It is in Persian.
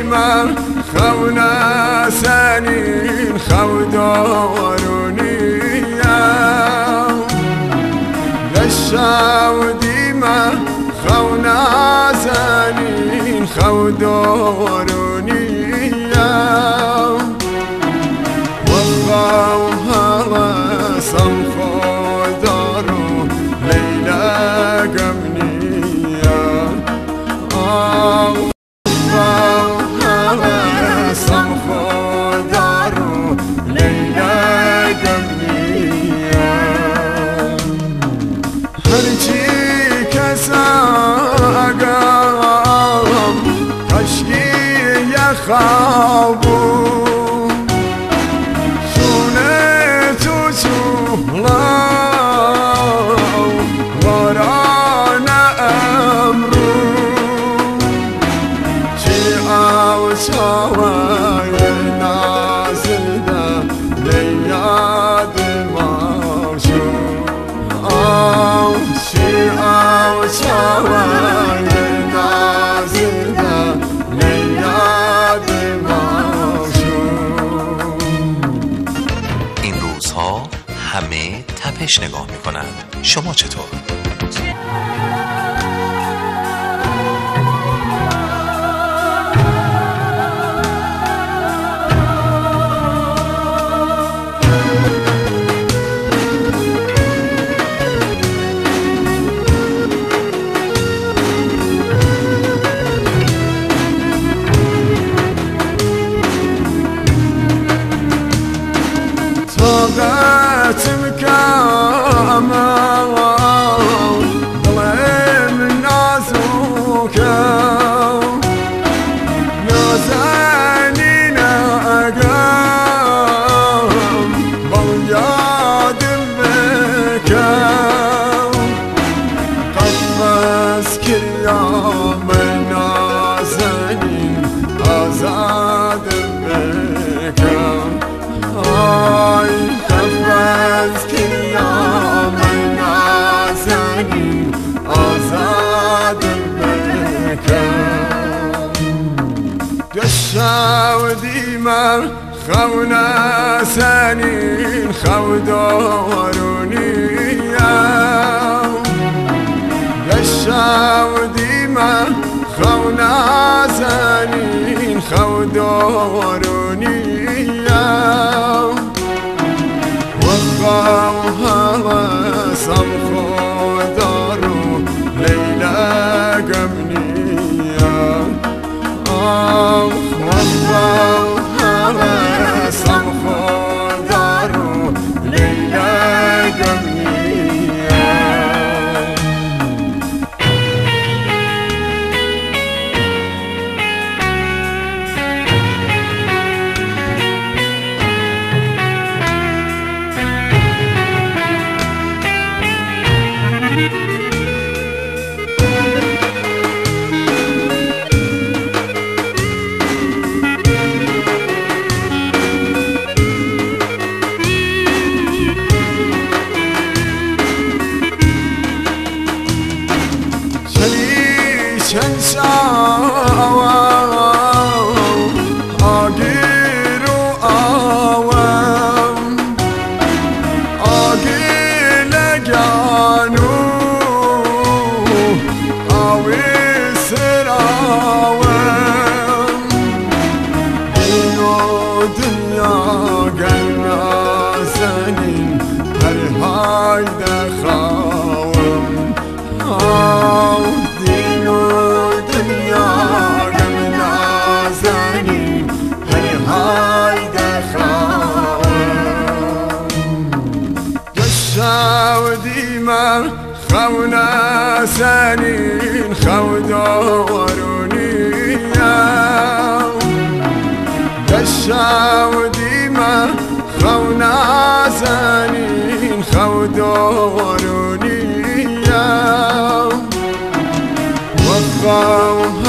ديما خونا سنين خوداروني لشاو ديما خونا سنين خوداروني وخاو هوا صمخو دارو ليلى قمنية وخاو هوا صمخو دارو ليلى قمنية هرچی کسا اگام کشکی یخابو این روزها همه تپش نگاه میکنن، شما چطور؟ طاقتم كامل ضلم نازوكا نازنين أقام بلياد بكا قد مسكر يوم نازنين آزاد بكا قشاو ديما خونا سنين خوداروني قشاو ديما خونا سنين خوداروني وخاو هوا صمخو دارو ليلى قمنية وخاو هوا صمخو دارو ليلى قمنية خونا سنين خوداروني قشاو ديما خونا سنين خوداروني وخاو